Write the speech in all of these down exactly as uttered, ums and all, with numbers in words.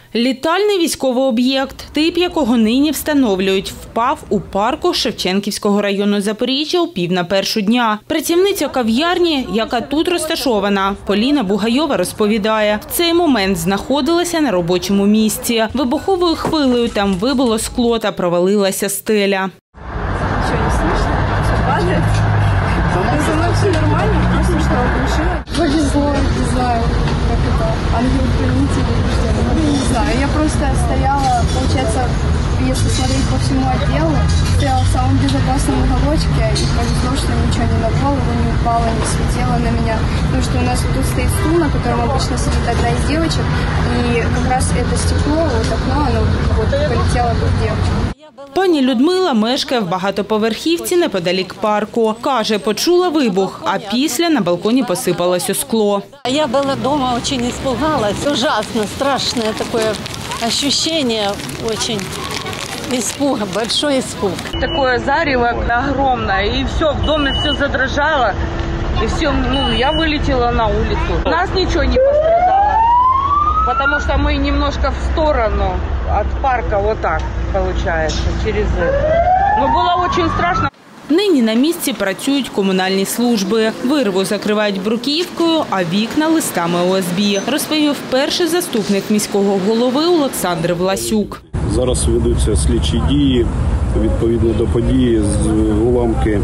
Літальний військовий об'єкт, тип якого нині встановлюють, впав у парку Шевченківського району Запоріжжя у пів на першу дня. Працівниця кав'ярні, яка тут розташована, Поліна Бугайова розповідає, в цей момент знаходилася на робочому місці. Вибуховою хвилею там вибило скло та провалилася стеля. Ничего не слышно, все падает. За мной все нормально, просто что оглушило. Повезло, не знаю, как это, ангел-хранитель или что. Ну, не знаю, я просто стояла, получается, если смотреть по всему отделу, стояла в самом безопасном уголочке, и повезло, что ничего не на голову не упало, не светило на меня. Потому что у нас тут стоит стул, на котором обычно сидит одна из девочек, и как раз это стекло, вот окно, оно вот полетело в девочку. Пані Людмила мешкає в багатоповерхівці неподалік парку. Каже, почула вибух, а після на балконі посипалося скло. Я була вдома, дуже испугалась. Ужасно, страшне таке ощущение, очень испуг, большой испуг. Такое зарево огромное, и все, в доме все задрожало, и все, ну, я вылетела на улицу. У нас ничего не пострадало, потому что мы немножко в сторону от парка, вот так получается, через это. Но было очень страшно. Нині на місці працюють комунальні служби. Вирву закривають бруківкою, а вікна – листами О С Б, розповів перший заступник міського голови Олександр Власюк. Зараз ведуться слідчі дії відповідно до події з уламки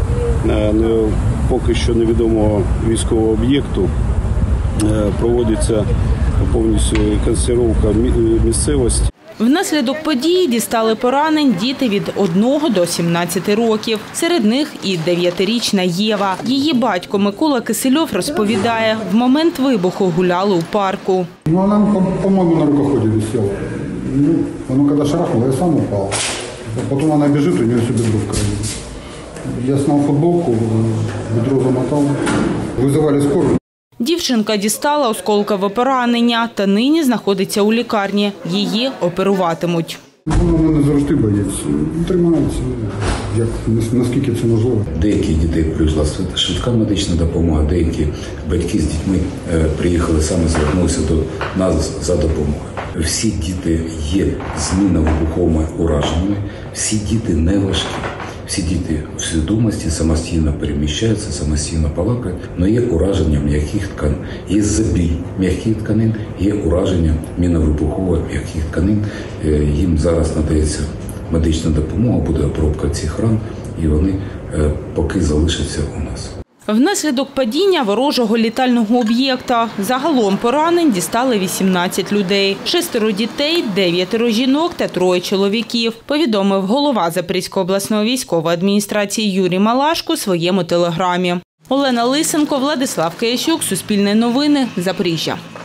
поки що невідомого військового об'єкту. Проводиться повністю консервовка місцевості. Внаслідок події дістали поранень діти від одного до сімнадцяти років. Серед них і дев'ятирічна Єва. Її батько Микола Кисельов розповідає, в момент вибуху гуляли у парку. Ну, вона, по-моєму, на рукоході висіла. Ну, вона коли шарахнула, я сам упав. Потім вона біжить, у неї все бедро в крові. Я зняв футболку, бедро замотав. Визивали скору. Дівчинка дістала осколкове поранення та нині знаходиться у лікарні. Її оперуватимуть. Вона мене завжди боїться. Тримається, як, наскільки це можливо. Деякі дітей привезла швидка медична допомога, деякі батьки з дітьми приїхали саме, звернулися до нас за допомогою. Всі діти є змінно-вибуховими ураженнями, всі діти не важкі. Всі діти в свідомості самостійно переміщаються, самостійно балакають, але є ураження м'яких тканин. Є забій м'яких тканин, є ураження мінно-вибухових м'яких тканин. Їм зараз надається медична допомога, буде обробка цих ран, і вони поки залишаться у нас. Внаслідок падіння ворожого літального об'єкта загалом поранень дістали вісімнадцять людей. Шестеро дітей, дев'ятеро жінок та троє чоловіків, повідомив голова Запорізької обласної військової адміністрації Юрій Малашко у своєму телеграмі. Олена Лисенко, Владислав Киящук, Суспільне новини, Запоріжжя.